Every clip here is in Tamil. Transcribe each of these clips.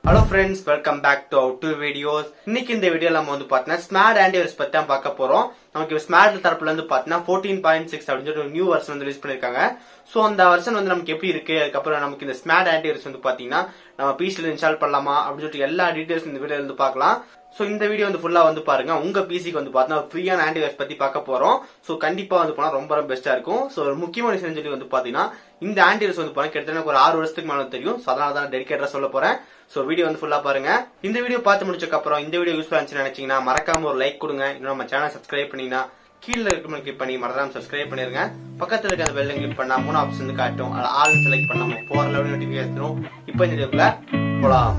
Hello friends, welcome back to our two videos. இன்னைக்கு இந்த வீடியோல நம்ம வந்து பார்த்தீங்கன்னா Smadv Antivirus பத்தி தான் பார்க்க போறோம். நமக்கு Smadv தரப்புல இருந்து பார்த்தீங்கன்னா 14.6 அப்படிங்கிற ஒரு நியூ வெர்ஷன் வந்து ரிலீஸ் பண்ணிருக்காங்க. சோ அந்த வெர்ஷன் வந்து நமக்கு எப்படி இருக்கு, அதுக்கு அப்புறம் நமக்கு இந்த Smadv Antivirus வந்து பாத்தீங்கன்னா நம்ம பிசில இன்ஸ்டால் பண்ணலாமா அப்படி சொல்லிட்டு எல்லா டீடைல்ஸ் இந்த வீடியோல வந்து பார்க்கலாம். சோ இந்த வீடியோ வந்து ஃபுல்லா வந்து பாருங்க. உங்க பிசிக்கு வந்து பாத்தீங்கன்னா ஃப்ரீயான ஆன்டிவைரஸ் பத்தி பார்க்க போறோம். சோ கண்டிப்பா வந்து போனா ரொம்ப பெஸ்டா இருக்கும். சோ ஒரு முக்கியமான விஷயம் சொல்லி வந்து பாத்தீங்கன்னா இந்த ஆன்டிவைரஸ் வந்து பாருங்க கிட்டத்தட்ட ஒரு 6 வருஷத்துக்கு மேல தெரியும். சோ அதனால தான் டெடிகேட்டரா சொல்ல போறேன். சோ வீடியோ வந்து ஃபுல்லா பாருங்க. இந்த வீடியோ பார்த்து முடிச்சதுக்கு அப்புறம் இந்த வீடியோ யூஸ்ஃபுல்லா இருந்துச்சுன்னு நினைச்சீங்கன்னா மறக்காம ஒரு லைக் கொடுங்க. இன்னும் நம்ம சேனல் சப்ஸ்கிரைப் பண்ணீங்கன்னா கீழ இருக்குன்னு கிளிக் பண்ணி மறக்காம சப்ஸ்கிரைப் பண்ணிருங்க. பக்கத்துல இருக்க அந்த பெல் கிளிக் பண்ணா மூணு ஆப்ஷன் வந்து காட்டும். அதுல ஆல் செலக்ட் பண்ணாம போற லெவல் நோட்டிபிகேஷன் வரும். இப்போ இந்த வீடியோக்குள்ள போலாம்.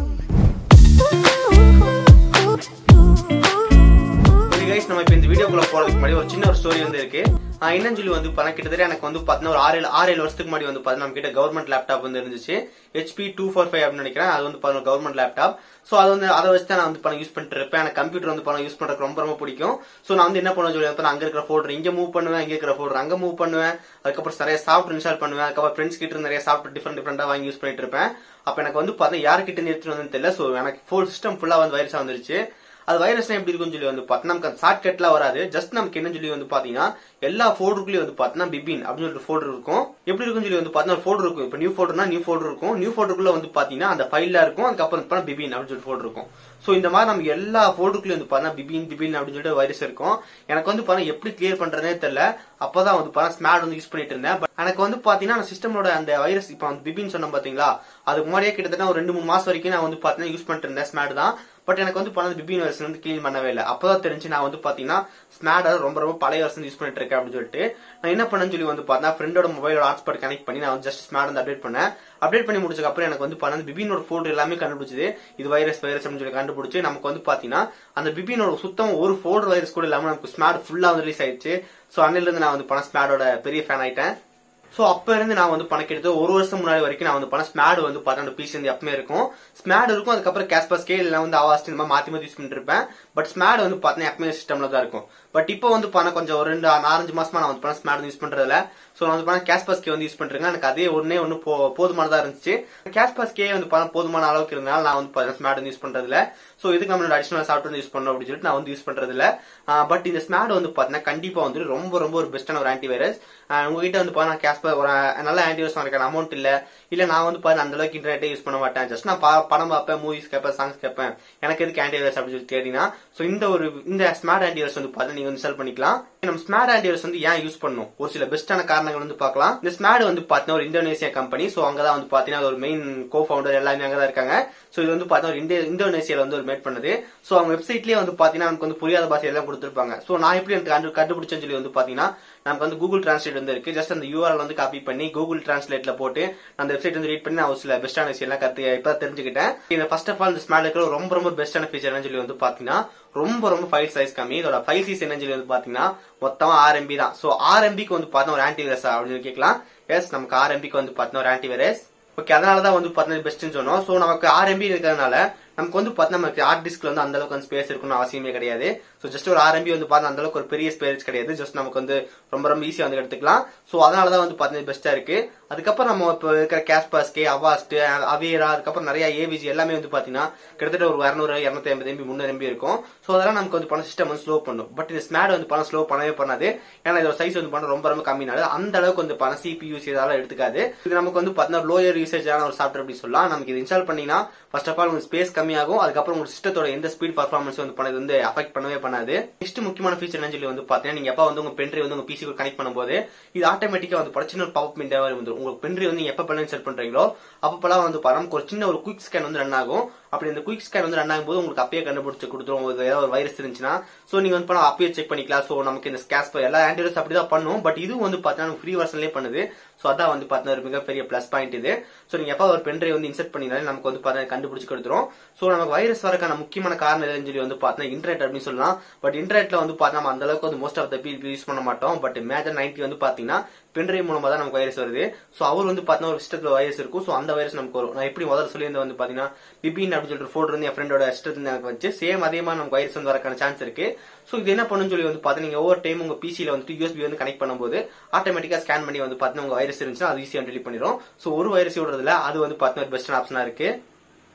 நம்ம இப்ப இந்த வீடியோக்குள்ள போறதுக்கு முன்னாடி ஒரு சின்ன ஒரு ஸ்டோரி வந்து இருக்கு. என்னன்னு சொல்லி வந்து கிட்டத்தட்ட எனக்கு வந்து பாத்தீங்கன்னா ஒரு 6-7 வருஷத்துக்கு முன்னாடி வந்து பாத்தீங்கன்னா நம்ம கிட்ட கவர்மெண்ட் லேப்டாப் வந்து இருந்துச்சு. HP 245 அப்படின்னு நினைக்கிறேன். அது வந்து பாத்தீங்கன்னா கவர்மெண்ட் லேப்டாப். சோ அது வந்து அதை வச்சு தான் நான் வந்து யூஸ் பண்ணிட்டு இருப்பேன். எனக்கு கம்ப்யூட்டர் வந்து யூஸ் பண்றதுக்கு ரொம்ப பிடிக்கும். சோ நான் வந்து என்ன பண்ணுவேன் சொல்லி அங்க இருக்கிற ஃபோல்டர் இங்க மூவ் பண்ணுவேன், இங்க இருக்கிற ஃபோல்டர் அங்க மூவ் பண்ணுவேன். அதுக்கப்புறம் நிறைய சாஃப்ட்வேர் இன்ஸ்டால் பண்ணுவேன். அதுக்கப்புறம் ஃப்ரெண்ட்ஸ் கிட்ட நிறைய சாஃப்ட்வேர் டிஃபரெண்டா வாங்கி யூஸ் பண்ணிட்டு இருப்பேன். அப்ப எனக்கு வந்து பாத்தீங்கன்னா யாருக்கிட்ட இருந்து எடுத்துட்டு வந்து தெரியல. சோ எனக்கு ஃபுல் சிஸ்டம் ஃபுல்லா வந்து வைரஸா வந்துருச்சு. அது வைரஸ் எப்படி இருக்குன்னு சொல்லி வந்து பாத்தீங்கன்னா நமக்கு ஷார்ட்கட்லாம் வராது. ஜஸ்ட் நமக்கு என்ன சொல்லி வந்து பாத்தீங்கன்னா எல்லா ஃபோல்டருக்குள்ளயும் வந்து பாத்தீங்கன்னா பிபின் அப்படின்னு சொல்லிட்டு ஃபோல்டர் இருக்கும். எப்படி இருக்குன்னு சொல்லி வந்து பாத்தீங்கன்னா ஃபோல்டர் இருக்கும். இப்ப நியூ ஃபோல்டர்னா நியூ ஃபோல்டர் இருக்கும். நியூ ஃபோல்டருக்குள்ள வந்து பாத்தீங்கன்னா அந்த ஃபைல்ல இருக்கும். அதுக்கப்புறம் பிபின் அப்படின்னு சொல்லிட்டு ஃபோல்டர் இருக்கும். சோ இந்த மாதிரி நமக்கு எல்லா ஃபோல்டருக்குள்ளயும் வந்து பாத்தீங்கன்னா பிபின் அப்படின்னு சொல்லிட்டு வைரஸ் இருக்கும். எனக்கு வந்து பாத்தீங்கன்னா எப்படி கிளியர் பண்றதே தெரியல. அப்பதான் வந்து பாத்தீங்கன்னா Smadv வந்து யூஸ் பண்ணிட்டு இருந்தேன். எனக்கு வந்து பாத்தீங்கன்னா சிஸ்டமோட அந்த வைரஸ் இப்ப பிபின் சொன்ன பாத்தீங்களா, அதுக்கு முன்னாடியே கிட்டத்தட்ட ஒரு 2-3 மாசம் வரைக்கும் நான் வந்து பாத்தீங்கன்னா யூஸ் பண்ணிட்டு இருந்தேன் Smadv தான். பட் எனக்கு வந்து பிபின் வெர்ஷன் வந்து கிளீன் பண்ணவே இல்லை. அப்பதான் தெரிஞ்சு நான் வந்து பாத்தீங்கன்னா Smadv ரொம்ப பழைய வெர்ஷன் யூஸ் பண்ணிட்டு இருக்கேன் அப்படின்னு சொல்லிட்டு நான் என்ன பண்ணேன்னு சொல்லி வந்து பாத்தீங்கன்னா ஃப்ரெண்டோட மொபைலோட ஹாட்ஸ்பாட் கனெக்ட் பண்ணி நான் ஜஸ்ட் Smadv வந்து அப்டேட் பண்ணேன். அப்டேட் பண்ணி முடிச்சதுக்கு அப்புறம் எனக்கு வந்து பாத்தீங்கன்னா பிபினோட ஃபோல்டர் எல்லாமே கண்டுபிடிச்சது. இது வைரஸ் அப்படின்னு சொல்லி கண்டுபிடிச்சு நமக்கு வந்து பாத்தீங்கன்னா அந்த பிபினோட சுத்தம் ஒரு ஃபோல்டர் வைரஸ் கூட இல்லாம நமக்கு Smadv ஃபுல்லா வந்து ரிலீஸ் ஆயிடுச்சு. சோ அன்னில இருந்து நான் வந்து Smadவோட பெரிய ஃபேன் ஆயிட்டேன். சோ அப்ப இருந்து நான் வந்து கிட்டத்தட்ட ஒரு வருஷம் முன்னாடி வரைக்கும் நான் வந்து Smadv வந்து பாத்தீங்கன்னா பிசி வந்து எப்பவுமே இருக்கும். Smadv இருக்கும். அதுக்கப்புறம் கேஸ்பர் ஸ்கேல் எல்லாம் வந்து அவாஸ்ட் இந்த மாதிரி மாத்தி யூஸ் பண்ணிட்டு இருப்பேன். பட் Smadv வந்து பாத்தீங்கன்னா எப்பவுமே சிஸ்டம்ல தான் இருக்கும். பட் இப்போ வந்து கொஞ்சம் ஒரு 4-5 மாசமா நான் வந்து Smadv யூஸ் பண்றதுல சோ நான் வந்து கேஸ்பர் ஸ்கே வந்து யூஸ் பண்றேன். எனக்கு அதே ஒண்ணு போதுமானதா இருந்துச்சு. கேஸ்பர் ஸ்கே வந்து போதுமான அளவுக்கு இருந்தாலும் நான் வந்து Smadv யூஸ் பண்றதுல சோ இதுக்கு நம்மளோட அடிஷனல் சாஃப்ட்வேர் யூஸ் பண்ணணும் அப்படின்னு சொல்லிட்டு நான் வந்து யூஸ் பண்றது இல்ல. பட் இந்த Smadv வந்து பாத்தீங்கன்னா கண்டிப்பா வந்து ரொம்ப ஒரு பெஸ்டான ஒரு ஆன்டிவைரஸ். உங்ககிட்ட வந்து பாத்தீங்கன்னா கேஸ்பர் ஒரு நல்ல ஆன்டிவைரஸ் வாங்குற அமௌண்ட் இல்ல நான் வந்து பாத்தீங்கன்னா அந்த அளவுக்கு இன்டர்நெட்டே யூஸ் பண்ண மாட்டேன். ஜஸ்ட் நான் படம் பார்ப்பேன், மூவிஸ் கேட்பேன், சாங்ஸ் கேட்பேன். எனக்கு எதுக்கு ஆன்டிவைரஸ் அப்படின்னு சொல்லி தேடினா சோ இந்த Smadv ஆன்டிவைரஸ் வந்து பாத்தீங்கன்னா நீங்க இன்ஸ்டால் பண்ணிக்கலாம். நம்ம Smadv ஆன்டிவைரஸ் வந்து ஏன் யூஸ் பண்ணணும் ஒரு சில பெஸ்டான காரணங்கள் வந்து பார்க்கலாம். இந்த Smadv வந்து பாத்தீங்கன்னா ஒரு இந்தோனேசியா கம்பெனி. சோ அங்கதான் வந்து பாத்தீங்கன்னா ஒரு மெயின் கோ ஃபவுண்டர் எல்லாமே அங்கதான் இருக்காங்க. சோ இது வந்து பாத்தீங்கன்னா இந்தோனேசியால வந்து ஒரு மேட் பண்ணது. சோ அவங்க வெப்சைட்லயே வந்து பாத்தீங்கன்னா நமக்கு வந்து புரியாத பாஷை எல்லாம் கொடுத்திருப்பாங்க. சோ நான் எப்படி எனக்கு கண்டுபிடிச்சேன்னு சொல்லி வந்து பாத்தீங்கன்னா நமக்கு வந்து கூகுள் டிரான்ஸ்லேட் வந்து இருக்கு. ஜஸ்ட் அந்த URL வந்து காப்பி பண்ணி கூகுள் டிரான்ஸ்லேட்ல போட்டு அந்த வெப்சைட் வந்து ரீட் பண்ணி நான் ஒரு சில பெஸ்டான விஷயம் எல்லாம் இப்ப தெரிஞ்சுக்கிட்டேன். இந்த ஃபர்ஸ்ட் ஆஃப் ஆல் இந்த Smadv இருக்கிற ரொம்ப பெஸ்டான ஃபீச்சர் சொல்லி வந்து பாத்தீங்கன்னா ரொம்ப ஃபைல் சைஸ் கம்மி. இதோட ஃபைல் சைஸ் என்ன சொல்லி வந்து பாத்தீங்கன்னா மொத்தமா 6 MB தான். சோ 6 MBக்கு வந்து பாத்தீங்கன்னா ஒரு ஆன்டிவைரஸ் அப்படின்னு கேட்கலாம். எஸ், நமக்கு 6 MBக்கு வந்து பாத்தீங்கன்னா ஒரு ஆன்டிவைரஸ். ஓகே, அதனாலதான் வந்து பாத்தீங்கன்னா பெஸ்ட்னு சொன்னோம். சோ நமக்கு 6 MB இருக்கிறதுனால நமக்கு வந்து பாத்தீங்கன்னா நமக்கு ஹார்ட் டிஸ்க்ல வந்து அந்த அளவுக்கு ஸ்பேஸ் இருக்கணும் அவசியமே கிடையாது. சோ ஜஸ்ட் ஒரு 6 MB வந்து பாத்தீங்கன்னா அந்த அளவுக்கு ஒரு பெரிய ஸ்பேஸ் கிடையாது. ஜஸ்ட் நமக்கு வந்து ரொம்ப ஈஸியா வந்து எடுத்துக்கலாம். சோ அதனாலதான் வந்து பாத்தீங்கன்னா பெஸ்டா இருக்கு. அதுக்கப்புறம் நம்ம இப்ப இருக்கிற கேஸ்பர் ஸ்கே, அவாஸ்ட், அவேரா, அதுக்கப்புறம் நிறைய ஏவிஜி எல்லாமே வந்து பாத்தீங்கன்னா கிட்டத்தட்ட ஒரு 200-250 MB 300 MB இருக்கும். சோ அதெல்லாம் நமக்கு வந்து சிஸ்டம் வந்து ஸ்லோ பண்ணும். பட் இந்த Smadv வந்து ஸ்லோ பண்ணவே பண்ணாது. ஏன்னா இதோட சைஸ் வந்து ரொம்ப கம்மினால அந்த அளவுக்கு வந்து CPU இதெல்லாம் எடுத்துக்காது. இது நமக்கு வந்து பாத்தீங்கன்னா லோயர் யூசேஜ் ஆன ஒரு சாஃப்ட்வேர் அப்படி சொல்லலாம். நமக்கு இது இன்ஸ்டால் பண்ணீங்கன்னா ஃபர்ஸ்ட் ஆஃப் ஆல் உங்களுக்கு ஸ்பேஸ் கம்மியாகும். அதுக்கப்புறம் உங்க சிஸ்டத்தோட எந்த ஸ்பீட் பர்ஃபார்மன்ஸ் வந்து அஃபெக்ட் பண்ணவே பண்ணாது. நெக்ஸ்ட் முக்கியமான ஃபீச்சர் என்ன சொல்லி வந்து பாத்தீங்கன்னா நீங்க எப்ப வந்து உங்க பென்ட்ரைவ் வந்து உங்க பிசிக்கு கனெக்ட் பண்ணும்போது இது ஆட்டோமேட்டிக்கா வந்து சின்ன ஒரு பாப்அப் விண்டோ வந்து உங்களுக்கு பென்ட்ரைவ் வந்து எப்ப இன்ஸ்டால் பண்றீங்களோ அப்பப்பெல்லாம் வந்து நமக்கு ஒரு சின்ன ஒரு குயிக் ஸ்கேன் வந்து ரன் ஆகும். அப்படி இந்த குயிக் ஸ்கேன் வந்து ரன் ஆகும்போது உங்களுக்கு அப்பயே கண்டுபிடிச்சு கொடுத்துரும் ஏதாவது ஒரு வைரஸ் இருந்துச்சுன்னா. சோ நீங்க வந்து அப்பயே செக் பண்ணிக்கலாம். சோ நமக்கு இந்த கேஸ்பர் எல்லா ஆன்டிவைரஸ் அப்படிதான் பண்ணும். பட் இது வந்து பாத்தீங்கன்னா ஃப்ரீ வெர்ஷன்லயே பண்ணுது. சோ அதான் வந்து பாத்தீங்கன்னா ஒரு மிகப்பெரிய பிளஸ் பாயிண்ட் இது. சோ நீங்க எப்ப ஒரு பென்ட்ரைவ் வந்து இன்சர்ட் பண்ணினாலே நமக்கு வந்து பாத்தீங்கன்னா கண்டுபிடிச்சு கொடுத்துரும். சோ நமக்கு வைரஸ் வரக்கான முக்கியமான காரணம் எதுன்னு சொல்லி வந்து பாத்தீங்கன்னா இன்டர்நெட் அப்படின்னு சொல்லலாம். பட் இன்டர்நெட்ல வந்து பாத்தீங்கன்னா நம்ம அந்த அளவுக்கு வந்து most of the people use பண்ண மாட்டோம். பட் மேஜர் 90 வந்து பாத்தீங்கன்னா பென்ட்ரைவ் மூலமா தான் நமக்கு வைரஸ் வருது. சோ அவர் வந்து பாத்தீங்கன்னா ஒரு சிஸ்டத்துல வைரஸ் இருக்கும். சோ அந்த வைரஸ் நமக்கு வரும். நான் எப்படி முதல்ல சொல்லி வந்து பாத்தீங்கன்னா பிபின் அப்படின்னு சொல்லிட்டு ஃபோல்டர் வந்து என் ஃப்ரெண்டோட சிஸ்டத்துல எனக்கு வச்சு சேம் அதே மாதிரி நமக்கு வைரஸ் வந்து வரக்கான சான்ஸ் இருக்கு. சோ இது என்ன பண்ணுன்னு சொல்லி வந்து பாத்தீங்கன்னா நீங்க ஒவ்வொரு டைம் உங்க பிசில வந்து USB வந்து கனெக்ட் பண்ணும்போது ஆட்டோமேட்டிக்கா ஸ்கேன் பண்ணி வந்து பாத்தீங்கன்னா உங்க வைரஸ் இருந்துச்சுன்னா அது ஈஸியா டெலிட் பண்ணிடும். சோ ஒரு வைரஸ் விடுறதுல அது வந்து பாத்தீங்கன்னா பெஸ்டான ஆப்ஷனா இருக்கு.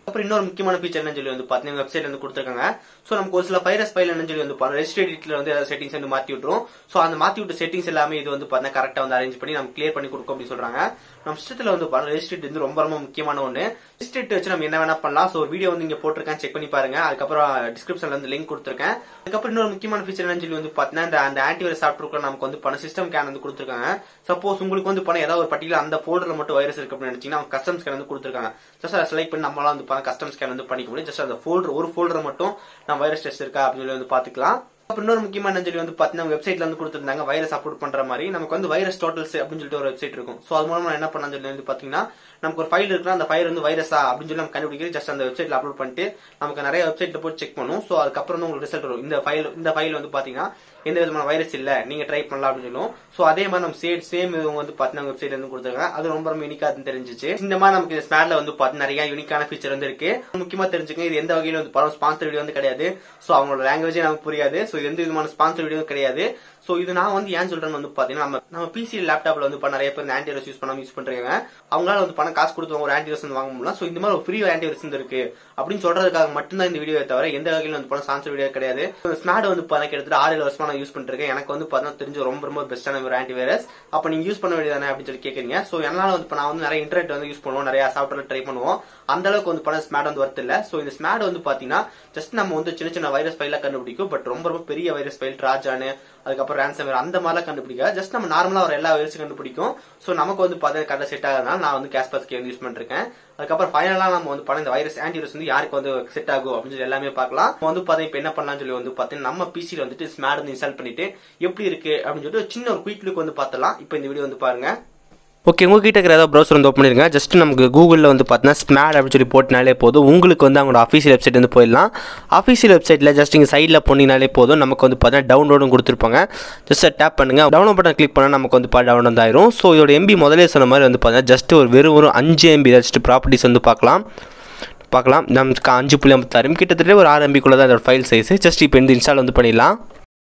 அப்புறம் இன்னொரு முக்கியமான ஃபீச்சர் என்னன்னு சொல்லி வந்து பாத்தீங்கன்னா வெப்சைட்ல வந்து கொடுத்துருக்காங்க. சோ நமக்கு ஒரு சில வைரஸ் ஃபைல் என்னன்னு சொல்லி வந்து ரெஜிஸ்ட்ரேட்டிவ்ல வந்து ஏதாவது செட்டிங்ஸ் வந்து மாத்தி விட்டுரும். சோ அந்த மாத்தி விட்ட செட்டிங்ஸ் எல்லாமே இது வந்து பாத்தீங்கன்னா கரெக்டா வந்து அரேஞ்ச் பண்ணி நம்ம கிளியர் பண்ணி கொடுக்கும் அப்படின்னு சொல்றாங்க. நம்ம சிஸ்டத்துல வந்து ரெஜிஸ்ட்ரேட் வந்து ரொம்ப ரொம்ப முக்கியமான ஒண்ணு. ரெஜிஸ்ட்ரேட் வச்சு நம்ம என்ன வேணா பண்ணலாம். சோ வீடியோ வந்து இங்க போட்டிருக்கேன், செக் பண்ணி பாருங்க. அதுக்கப்புறம் டிஸ்கிரிப்ஷன்ல வந்து லிங்க் கொடுத்துருக்கேன். அதுக்கப்புறம் இன்னொரு முக்கியமான ஃபீச்சர் என்னன்னு சொல்லி வந்து பாத்தீங்கன்னா அந்த ஆன்டிவைரஸ் சாஃப்ட்வேர் நமக்கு வந்து சிஸ்டம் ஸ்கேன் வந்து கொடுத்துருக்காங்க. சப்போஸ் உங்களுக்கு வந்து ஏதாவது ஒரு பர்டிகுலர் அந்த ஃபோல்டர்ல மட்டும் வைரஸ் இருக்கு அப்படின்னு நினைச்சீங்கன்னா அவங்க கஸ்டம் ஸ்கேன் வந்து கொடுத்துருக்காங்க. ஜஸ்ட் அதை செலக்ட் பண்ணி நம்மளால வந்து கஸ்டம் ஸ்கேன் வந்து பண்ணிக்க முடியும். ஜஸ்ட் அந்த ஒரு ஃபோல்டர் மட்டும் நம்ம வைரஸ் டெஸ்ட் இருக்கா அப்படின்னு சொல்லி வந்து பாத்துக்கலாம். அப்புறம் இன்னொரு முக்கியமான சொல்லி வந்து பாத்தீங்கன்னா வெப்சைட்ல வந்து கொடுத்திருந்தாங்க வைரஸ் அப்லோட் பண்ற மாதிரி. நமக்கு வந்து வைரஸ் டோட்டல்ஸ் அப்படின்னு சொல்லிட்டு ஒரு வெப்சைட் இருக்கும். சோ அது மூலமா என்ன பண்ணலாம் சொல்லி வந்து பாத்தீங்கன்னா நமக்கு ஒரு ஃபைல் இருக்குன்னா அந்த ஃபைல் வந்து வைரஸா அப்படின்னு சொல்லி நம்ம கண்டுபிடிக்கிறது ஜஸ்ட் அந்த வெப்சைட்ல அப்லோட் பண்ணிட்டு நமக்கு நிறைய வெப்சைட்ல போய் செக் பண்ணும். சோ அதுக்கப்புறம் வந்து உங்களுக்கு ரிசல்ட் வரும். இந்த ஃபைல் வந்து பாத்தீங்கன்னா எந்த விதமான வைரஸ் இல்ல, நீங்க ட்ரை பண்ணலாம் அப்படின்னு சொல்லுவோம். சோ அதே மாதிரி நம்ம சேம் வந்து பாத்தீங்கன்னா வெப்சைட்ல இருந்து கொடுத்துருக்காங்க. அது ரொம்ப ரொம்ப யூனிக்கா தெரிஞ்சிச்சு. இந்த மாதிரி நமக்கு ஸ்மார்ட்ல வந்து பாத்தீங்கன்னா நிறைய யூனிக்கான ஃபீச்சர் வந்து இருக்கு. முக்கியமா தெரிஞ்சுக்கங்க, இது எந்த வகையில வந்து படம் ஸ்பான்சர் வீடியோ வந்து கிடையாது. சோ அவங்களோட லாங்குவேஜே நமக்கு புரியாது. சோ எந்த விதமான ஸ்பான்சர் வீடியோ கிடையாது. சோ இது நான் வந்து ஏன் சொல்றேன்னு வந்து பாத்தீங்கன்னா நம்ம பிசி லேப்டாப்ல வந்து நிறைய பேர் ஆன்டிவைரஸ் யூஸ் பண்ணாம யூஸ் பண்றாங்க. அவங்களால வந்து காசு கொடுத்து ஒரு ஆன்டிவைரஸ் வந்து வாங்க முடியல. சோ இந்த மாதிரி ஒரு ஃப்ரீ ஆன்டிவைரஸ் இருக்கு அப்படின்னு சொல்றதுக்காக மட்டும்தான் இந்த வீடியோ தவிர எந்த வகையில வந்து ஸ்பான்சர் வீடியோ கிடையாது. ஸ்மார்ட் வந்து கிட்டத்தட்ட 6 வருஷமா நான் யூஸ் பண்ணிட்டு இருக்கேன். எனக்கு வந்து பாத்தீங்கன்னா தெரிஞ்ச ரொம்ப ரொம்ப பெஸ்டான ஒரு ஆன்டிவைரஸ். அப்ப நீங்க யூஸ் பண்ண வேண்டியதானே அப்படின்னு சொல்லி கேக்குறீங்க. சோ என்னால வந்து நான் வந்து நிறைய இன்டர்நெட் வந்து யூஸ் பண்ணுவோம், நிறைய சாஃப்ட்வேர் ட்ரை பண்ணுவோம். அந்த அளவுக்கு வந்து ஸ்மார்ட் வந்து ஒர்த் இல்ல. சோ இந்த ஸ்மார்ட் வந்து பாத்தீங்கன்னா ஜஸ்ட் நம்ம வந்து சின்ன சின்ன வைரஸ் ஃபைல கண்டுபிடிக்கும். பட் ரொம்ப ரொம்ப பெரிய வைரஸ் ஃபைல் ட்ராஜானு அதுக்கப்புறம் ரான்சம்வேர் அந்த மாதிரிலாம் கண்டுபிடிக்காது. ஜஸ்ட் நம்ம நார்மலா ஒரு எல்லா வைரஸும் கண்டுபிடிக்கும். சோ நமக்கு வந்து பாத்தீங்கன்னா கரெக்டா செட் ஆகுதுனால நான் வந்து காஸ்பர்ஸ்கி வந்து யூஸ் பண்ணிருக்கேன். அதுக்கப்புறம் ஃபைனலா நம்ம வந்து இந்த வைரஸ் ஆன்டிவைரஸ் வந்து யாருக்கு வந்து செட் ஆகும் அப்படின்னு சொல்லி எல்லாமே பார்க்கலாம். வந்து பாத்தீங்கன்னா இப்ப என்ன பண்ணலாம்னு சொல்லி வந்து பாத்தீங்கன்னா நம்ம பிசில வந்துட்டு ஸ்மார்ட் வந்து இன்ஸ்டால் பண்ணிட்டு எப்படி இருக்கு அப்படின்னு சொல்லிட்டு சின்ன ஒரு குயிக் லுக் வந்து பார்த்தலாம். இப்போ இந்த வீடியோ வந்து பாருங்க. ஓகே, உங்ககிட்ட இருக்கிற ஏதாவது ப்ரௌசர் வந்து ஓப்பன் பண்ணிருங்க. ஜஸ்ட் நமக்கு கூகுளில் வந்து பார்த்தீங்கன்னா ஸ்மார்ட் அப்படின்னு சொல்லி போட்டினாலே போதும். உங்களுக்கு வந்து அவங்களோட அஃபீஷியல் வெப்சைட் வந்து போயிடலாம். அஃபீஷியல் வெப்சைட்டில் ஜஸ்ட் இங்கே சைடில் போனீங்கனாலே போதும். நமக்கு வந்து பார்த்தீங்கன்னா டவுன்லோடும் கொடுத்துருப்பாங்க. ஜஸ்ட் டேப் பண்ணுங்க. டவுன்லோட் பட்டன் கிளிக் பண்ணால் நமக்கு வந்து டவுன்லோட் ஆயிரும். ஸோ இதோட எம்பி முதலே சொன்ன மாதிரி வந்து பார்த்தீங்கன்னா ஜஸ்ட் ஒரு வெறும் 5 MB ஜஸ்ட் ப்ராப்பர்ட்டிஸ் வந்து பார்க்கலாம். நமக்கு 5.56 கிட்டத்தட்ட ஒரு 6 MB தான் இதோட ஃபைல் சைஸ். ஜஸ்ட் இப்போ இந்த இன்ஸ்டால் வந்து பண்ணிடலாம்.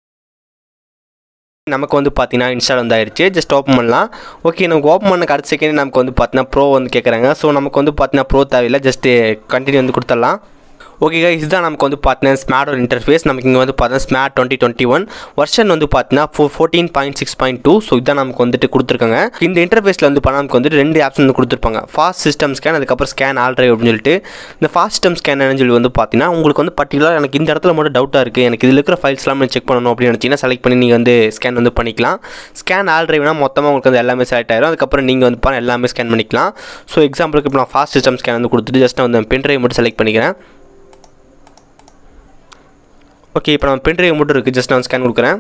நமக்கு வந்து பார்த்தீங்கன்னா இன்ஸ்டால் வந்து ஆயிடுச்சு. ஜஸ்ட் ஓப்பன் பண்ணலாம். ஓகே, நமக்கு ஓப்பன் பண்ண அடுத்த செகண்ட் நமக்கு வந்து பார்த்தீங்கன்னா ப்ரோ வந்து கேட்குறாங்க. ஸோ நமக்கு வந்து பார்த்தீங்கன்னா ப்ரோ தேவையில்லை, ஜஸ்ட் கண்டினியூ வந்து கொடுத்துடலாம். ஓகே கைஸ், இதுதான் நமக்கு வந்து பார்த்தீங்கன்னா ஸ்மார்ட் இன்டர்ஃபேஸ். நமக்கு இங்கே வந்து பார்த்தீங்கன்னா ஸ்மார்ட் 2021 வெர்ஷன் வந்து பார்த்தீங்கன்னா 14.6.2. ஸோ இதுதான் நமக்கு வந்துட்டு கொடுத்துருக்காங்க. இந்த இன்டர்ஃபேஸில் வந்து நமக்கு வந்துட்டு 2 ஆப்ஸ் வந்து கொடுத்துருப்பாங்க. ஃபாஸ்ட் சிஸ்டம் ஸ்கேன், அதுக்கப்புறம் ஸ்கேன் ஆல் டிரைவ் அப்படின்னு சொல்லிட்டு. இந்த ஃபாஸ்ட் சிஸ்டம் ஸ்கேன் சொல்லி வந்து பார்த்தீங்கன்னா உங்களுக்கு வந்து பர்டிகுலர் எனக்கு இந்த இடத்துல மட்டும் டவுட்டாக இருக்குது, எனக்கு இதில் இருக்கிற ஃபைல்ஸ்லாம் செக் பண்ணணும் அப்படின்னு நினச்சிங்கன்னா செலக்ட் பண்ணி நீங்கள் வந்து ஸ்கேன் வந்து பண்ணிக்கலாம். ஸ்கேன் ஆல் டிரைவ்னா மொத்தமாக உங்களுக்கு வந்து எல்லாமே செலக்ட் ஆயிரும். அதுக்கப்புறம் நீங்கள் வந்து எல்லாமே ஸ்கேன் பண்ணிக்கலாம். ஸோ எக்ஸாம்பிளுக்கு இப்போ நான் ஃபாஸ்ட் சிஸ்டம் ஸ்கேன் வந்து கொடுத்துட்டு ஜஸ்ட் வந்து பென் டிரைவ் மட்டும் செலக்ட் பண்ணிக்கிறேன். ஓகே, இப்போ நம்ம பென் டிரைவ் மட்டும் இருக்குது. ஜஸ்ட் நான் ஸ்கேன் கொடுக்குறேன்.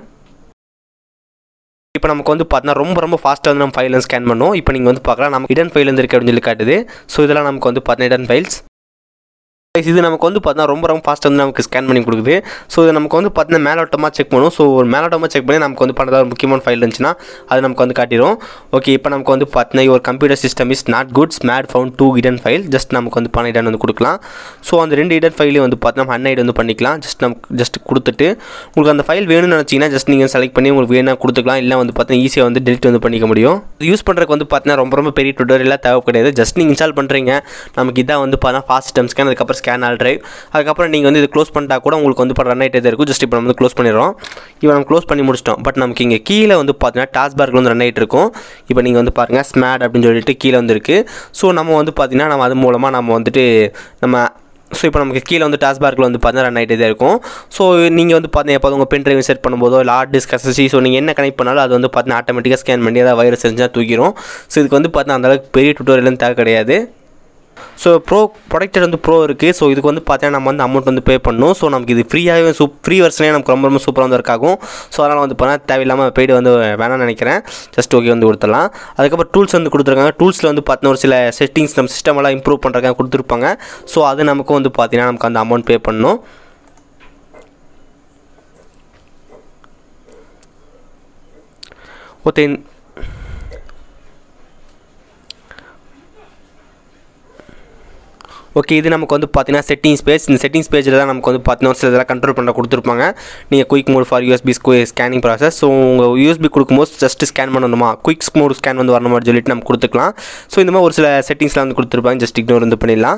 இப்போ நமக்கு வந்து பார்த்தீங்கன்னா ரொம்ப ஃபாஸ்ட்டாக வந்து நம்ம ஃபைல் ஸ்கேன் பண்ணோம். இப்போ நீங்கள் வந்து பார்க்கலாம் நமக்கு ஹிடன் ஃபைல் வந்து இருக்குது அப்படின்னு சொல்லி காட்டுது. ஸோ இதெல்லாம் நமக்கு வந்து பார்த்தீங்கன்னா ஹிடன் ஃபைல்ஸ். இது நமக்கு வந்து பார்த்தீங்கன்னா ரொம்ப ஃபாஸ்ட்டாக வந்து நமக்கு ஸ்கேன் பண்ணி கொடுக்குது. ஸோ இது நமக்கு வந்து பார்த்தீங்கன்னா மேலோட்டமாக செக் பண்ணும். ஸோ ஒரு மேலோட்டமாக செக் பண்ணி நமக்கு வந்து பண்ணுறது ஒரு முக்கியமான ஃபைல் இருந்துச்சுன்னா அது நமக்கு வந்து காட்டிடும். ஓகே, இப்போ நமக்கு வந்து பார்த்தீங்கன்னா ஒரு computer system is not good smart found 2 hidden file. Just நமக்கு வந்து ஹிடன் வந்து கொடுக்கலாம். ஸோ அந்த 2 ஹிடன் ஃபைலையும் வந்து பார்த்தீங்கன்னா அன்ஹைட் வந்து பண்ணிக்கலாம். ஜஸ்ட் கொடுத்துட்டு உங்களுக்கு அந்த ஃபைல் வேணும்னு நினச்சிங்கன்னா ஜஸ்ட் நீங்கள் செலக்ட் பண்ணி உங்களுக்கு வேணா கொடுத்துக்கலாம். இல்லை வந்து பார்த்தீங்கன்னா ஈஸியாக வந்து டெலிட் வந்து பண்ணிக்க முடியும். யூஸ் பண்ணுறதுக்கு வந்து பார்த்தீங்கன்னா ரொம்ப பெரிய டுட்டோரியலாக தேவை கிடையாது. ஜஸ்ட் நீங்கள் இன்ஸ்டால் பண்ணுறீங்க, நமக்கு இதான் வந்து பார்த்தீங்கன்னா ஃபாஸ்ட் சிஸ்டம் ஸ்கேன், அதுக்கப்புறம் ஸ்கேன் ஆல் டிரைவ். அதுக்கப்புறம் நீங்கள் வந்து இது க்ளோஸ் பண்ணிட்டா கூட உங்களுக்கு வந்து ரன் ஆகிட்டே இருக்கும். ஜஸ்ட் இப்போ நம்ம வந்து க்ளோஸ் பண்ணிடுறோம். இப்போ நம்ம க்ளோஸ் பண்ணி முடிச்சிட்டோம். பட் நமக்கு இங்கே கீழே வந்து பார்த்தீங்கன்னா டாஸ்க் பார்க்கில் வந்து ரன் ஆகிட்டு இருக்கும். இப்போ நீங்கள் வந்து பாருங்கள் ஸ்மார்ட் அப்படின்னு சொல்லிட்டு கீழே வந்து இருக்குது. ஸோ நம்ம வந்து பார்த்தீங்கன்னா நம்ம அது மூலமாக நம்ம வந்துட்டு ஸோ இப்போ நமக்கு கீழே வந்து டாஸ்க் பார்க்கில் வந்து பார்த்தீங்கன்னா ரன் ஆகிட்டே தான் இருக்கும். ஸோ நீங்கள் வந்து பார்த்தீங்கன்னா எப்போ உங்கள் பென் டிரைவ் செட் பண்ணும்போதோ இல்லை ஹார்ட் டிஸ்க் SSD ஸோ நீங்கள் என்ன கனெக்ட் பண்ணாலும் அது வந்து பார்த்தீங்கன்னா ஆட்டோமேட்டிக்காக ஸ்கேன் பண்ணி ஏதாவது வைரஸ் இருந்தால் தூக்கிடும். ஸோ இதுக்கு வந்து பார்த்தீங்கன்னா அந்தளவுக்கு பெரிய டுட்டோரியலும் தேவை கிடையாது. ஸோ ப்ரொடக்டர் வந்து ப்ரோ இருக்குது. ஸோ இதுக்கு வந்து பார்த்தீங்கன்னா நம்ம வந்து அமௌண்ட் வந்து பே பண்ணணும். ஸோ நமக்கு இது ஃப்ரீயாகவே ஃப்ரீ வெர்ஷனே நமக்கு ரொம்ப சூப்பராக வந்து ஒர்க் ஆகும். ஸோ அதனால் வந்து பார்த்தீங்கன்னா தேவையில்லாமல் பெய்டு வந்து வேணாம்னு நினைக்கிறேன். ஜஸ்ட் ஓகே வந்து கொடுத்துடலாம். அதுக்கப்புறம் டூல்ஸ் வந்து கொடுத்துருக்காங்க. டூல்ஸில் வந்து பார்த்தீங்கன்னா ஒரு சில செட்டிங்ஸ் நம்ம சிஸ்டமெல்லாம் இம்ப்ரூவ் பண்ணுறதுக்காக கொடுத்துருப்பாங்க. ஸோ அது நமக்கு வந்து பார்த்தீங்கன்னா நமக்கு அந்த அமௌண்ட் பே பண்ணணும். ஓகே, ஓகே, இது நமக்கு வந்து பார்த்தீங்கன்னா செட்டிங்ஸ் பேஜ். இந்த செட்டிங்ஸ் பேஜில் தான் நமக்கு வந்து பார்த்தீங்கன்னா சில இதெல்லாம் கண்ட்ரோல் பண்ண கொடுத்துருப்பாங்க. நீங்கள் quick mode for USB scanning process. So உங்கள் USB கொடுக்கும்போது ஜஸ்ட் ஸ்கேன் பண்ணணுமா, குயிக் மோட் ஸ்கேன் வந்து வரணுமா சொல்லிட்டு நம்ம கொடுத்துக்கலாம். ஸோ இந்த மாதிரி ஒரு சில செட்டிங்ஸ்லாம் வந்து கொடுத்துருப்பாங்க. ஜஸ்ட் இக்னோர் வந்து பண்ணிடலாம்.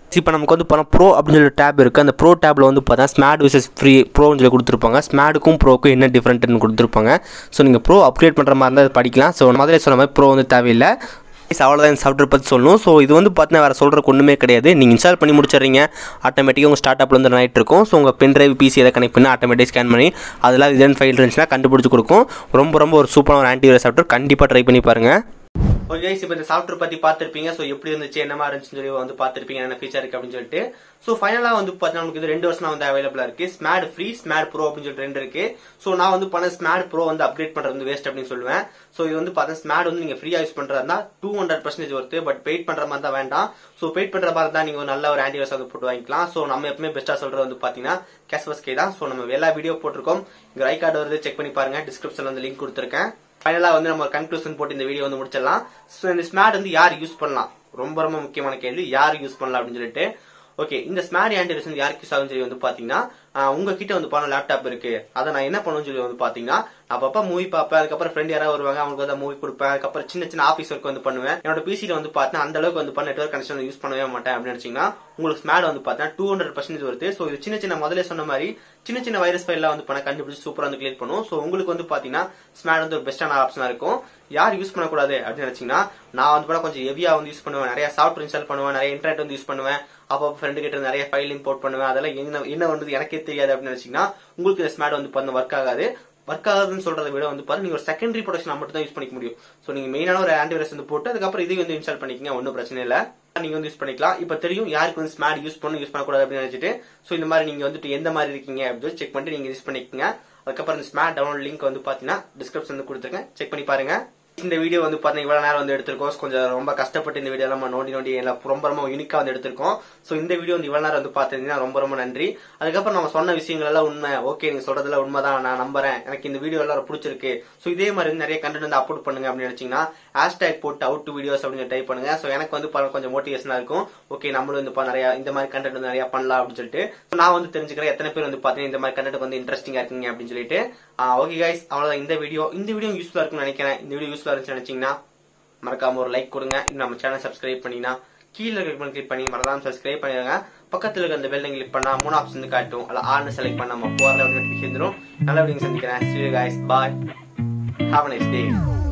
இப்போ நமக்கு வந்து பார்த்தா ப்ரோ அப்படின்னு சொல்லி டேப் இருக்குது. அந்த ப்ரோ டேப்பில் வந்து பார்த்தா ஸ்மார்ட் விசஸ் ஃப்ரீ ப்ரோன்னு சொல்லி கொடுத்துருப்பாங்க. ஸ்மார்ட்டுக்கும் ப்ரோக்கும் என்ன டிஃப்ரெண்ட்னு கொடுத்துருப்பாங்க. ஸோ நீங்கள் ப்ரோ அப்கிரேட் பண்ணுற மாதிரி இருந்தால் படிக்கலாம். ஸோ முதல்ல சொன்ன மாதிரி ப்ரோ வந்து தேவையில்லை. அவ்வளோதான் இந்த சாஃப்ட்வேர் பற்றி சொல்லணும். ஸோ இது வந்து பார்த்தீங்கன்னா வேறு சொல்கிறக்கு ஒன்றுமே கிடையாது. நீங்கள் இன்ஸ்டால் பண்ணி முடிச்சிடுறீங்க, ஆட்டோமேட்டிக்காக உங்கள் ஸ்டார்ட் அப்பில் வந்து நைட் இருக்கும். ஸோ உங்கள் பென் டிரைவ் பிசி எதை கனெக்ட் பண்ணி ஆட்டோமேட்டிக் ஸ்கேன் பண்ணி அதெல்லாம் இதன் ஃபைல் இருந்துச்சுன்னா கண்டுபிடிச்சி கொடுக்கும். ரொம்ப ஒரு சூப்பரான ஒரு ஆன்டிவைரஸ் சாஃப்ட்வேர். கண்டிப்பாக ட்ரை பண்ணி பாருங்கள். ஓகே கைஸ், இப்போ இந்த சாஃப்ட்வேர் பத்தி பார்த்திருப்பீங்க. ஸோ எப்படி இருந்துச்சு, என்ன மாதிரி இருந்துச்சுன்னு சொல்லி வந்து பார்த்திருப்பீங்க, என்ன ஃபீச்சர் இருக்கு அப்படின்னு சொல்லிட்டு. ஸோ ஃபைனலா வந்து பார்த்தீங்கன்னா நமக்கு இது 2 வருஷம் வந்து அவைலபிளா இருக்கு. ஸ்மார்ட் ஃப்ரீ, ஸ்மார்ட் ப்ரோ அப்படின்னு சொல்லிட்டு 2 இருக்கு. ஸோ நான் வந்து பண்ண ஸ்மார்ட் ப்ரோ வந்து அப்கிரேட் பண்றது வந்து வேஸ்ட் அப்படின்னு சொல்லுவேன். ஸோ இது வந்து பார்த்தா ஸ்மார்ட் வந்து நீங்க ஃப்ரீயா யூஸ் பண்றதா 200% வருது. பட் பெய்ட் பண்ற மாதிரி தான் வேண்டாம். ஸோ பெய்ட் பண்ற மாதிரி தான் நீங்க ஒரு நல்ல ஒரு ஆன்டிவைரஸ் வந்து போட்டு வாங்கிக்கலாம். ஸோ நம்ம எப்பவுமே பெஸ்டா சொல்றது வந்து பாத்தீங்கன்னா கேஷ்பஸ்கே தான். ஸோ நம்ம எல்லா வீடியோ போட்டிருக்கோம், இங்க ஐ கார்டு வருது, செக் பண்ணி பாருங்க. டிஸ்கிரிப்ஷன்ல வந்து லிங்க் கொடுத்துருக்கேன். ஃபைனலா வந்து நம்ம கன்க்ளூஷன் போட்டு இந்த வீடியோ வந்து முடிச்சிடலாம். சோ இந்த ஸ்மார்ட் வந்து யார் யூஸ் பண்ணலாம், ரொம்ப முக்கியமான கேள்வி, யார் யூஸ் பண்ணலாம் அப்படின்னு சொல்லிட்டு. ஓகே, இந்த ஸ்மார்ட் ஆன்டிவைரஸ் வந்து யாருக்கு யூஸ் ஆகும் சொல்லி வந்து பாத்தீங்கன்னா உங்ககிட்ட வந்து பண்ண லேப்டாப் இருக்கு, அதை நான் என்ன பண்ணுவேன்னு சொல்லி வந்து பாத்தீங்கன்னா அப்பப்ப மூவி பார்ப்பேன், அதுக்கப்புறம் ஃப்ரெண்ட் யாராவது வருவாங்க, அவங்களுக்கு வந்து மூவி கொடுப்பேன், அதுக்கப்புறம் சின்ன ஆஃபீஸ் ஒர்க் வந்து பண்ணுவேன். என்னோட பிசில வந்து பார்த்தா அந்த அளவுக்கு வந்து நெட்வொர்க் கனெக்ஷன் யூஸ் பண்ணவே மாட்டேன் அப்படின்னு நினைச்சீங்கன்னா உங்களுக்கு ஸ்மார்ட் வந்து பார்த்தா 200% வருது. ஸோ இது சின்ன முதல்ல சொன்ன மாதிரி சின்ன வைரஸ் ஃபைல்லாம் வந்து கண்டுபிடிச்சு சூப்பரா வந்து கிளியர் பண்ணும். ஸோ உங்களுக்கு வந்து பாத்தீங்கன்னா ஸ்மார்ட் வந்து ஒரு பெஸ்டான ஆப்ஷனா இருக்கும். யார் யூஸ் பண்ணக்கூடாது அப்படின்னு நினைச்சீங்கன்னா நான் வந்து கொஞ்சம் ஹெவியா வந்து யூஸ் பண்ணுவேன், நிறைய சாஃப்ட்வேர் இன்ஸ்டால் பண்ணுவேன், நிறைய இன்டர்நெட் வந்து யூஸ் பண்ணுவேன், அப்போ ஃப்ரெண்டு கிட்ட நிறைய ஃபைல் இம்போர்ட் பண்ணுவேன், அதெல்லாம் என்ன வந்து எனக்கே தெரியாது அப்படின்னு நினைச்சீங்கன்னா உங்களுக்கு இந்த ஸ்மார்ட் வந்து ஒர்க் ஆகாது. ஒர்க் ஆகுதுன்னு சொல்றதை விட வந்து பாருங்க, நீங்க ஒரு செகண்டரி ப்ரொடக்ஷன் மட்டும் தான் யூஸ் பண்ணிக்க முடியும். சோ நீங்க மெயினான ஒரு ஆன்டிவைரஸ் வந்து போட்டு அதுக்கப்புறம் இதையும் வந்து இன்ஸ்டால் பண்ணிக்கங்க, ஒன்னும் பிரச்சனை இல்ல, நீங்க வந்து யூஸ் பண்ணிக்கலாம். இப்ப தெரியும் யாருக்கு வந்து ஸ்மார்ட் யூஸ் பண்ணக்கூடாது அப்படின்னு நினைச்சிட்டு. சோ இந்த மாதிரி நீங்க வந்துட்டு எந்த மாதிரி இருக்கீங்க அப்படின்னு செக் பண்ணிட்டு நீங்க யூஸ் பண்ணிக்கங்க. அதுக்கப்புறம் இந்த ஸ்மார்ட் டவுன்லோட் லிங்க் வந்து பாத்தீங்கன்னா டிஸ்கிரிப்ஷன் வந்து கொடுத்துருக்கேன், செக் பண்ணி பாருங்க. இந்த வீடியோ வந்து பாத்தீங்கன்னா இவ்வளவு நேரம் வந்து எடுத்திருக்கோம். கொஞ்சம் ரொம்ப கஷ்டப்பட்டு இந்த வீடியோ எல்லாம் நோண்டி எல்லாம் ரொம்ப யூனிக்கா வந்து எடுத்திருக்கோம். சோ இந்த வீடியோ வந்து இவ்வளவு நேரம் வந்து பாத்தீங்கன்னா ரொம்ப நன்றி. அதுக்கப்புறம் நம்ம சொன்ன விஷயங்கள் எல்லாம் உண்மை, ஓகே நீங்க சொல்றதுல உண்மைதான், நான் நம்புறேன், எனக்கு இந்த வீடியோ எல்லாம் பிடிச்சிருக்கு. சோ இதே மாதிரி நிறைய கண்டென்ட் வந்து அப்லோட் பண்ணுங்க அப்படின்னு நினைச்சீங்கன்னா ஹேஷ்டேக் போட்டு அவுட் டு வீடியோஸ் அப்படின்னு டைப் பண்ணுங்க. சோ எனக்கு வந்து கொஞ்சம் மோட்டிவேஷனா இருக்கும். ஓகே நம்மளும் வந்து நிறைய இந்த மாதிரி கண்டென்ட் வந்து நிறைய பண்ணலாம் அப்படின்னு சொல்லிட்டு நான் வந்து தெரிஞ்சுக்கிறேன் எத்தனை பேர் வந்து பாத்தீங்கன்னா இந்த மாதிரி கண்டென்ட் வந்து இன்ட்ரெஸ்டிங்கா இருக்கீங்க அப்படின்னு சொல்லிட்டு. ஓகே கைஸ், அவ்வளவுதான் இந்த வீடியோ யூஸ்ஃபுல்லா இருக்கும்னு நினைக்கிறேன். இந்த வீடியோ யூஸ்ஃபுல்லா இருந்துச்சு நினைச்சீங்கன்னா மறக்காம ஒரு லைக் கொடுங்க. இன்னும் நம்ம சேனல் சப்ஸ்கிரைப் பண்ணினா கீழே கிளிக் பண்ணி மறக்காம சப்ஸ்கிரைப் பண்ணிடுங்க. பக்கத்துல இருக்க அந்த பெல் கிளிக் பண்ணா 3 ஆப்ஷன் காட்டும், அல்ல ஆல்னு செலக்ட் பண்ணா நம்ம போற நோட்டிபிகேஷன் வந்துரும். நல்ல வீடியோ சந்திக்கிறேன். See you guys, bye, have a nice day.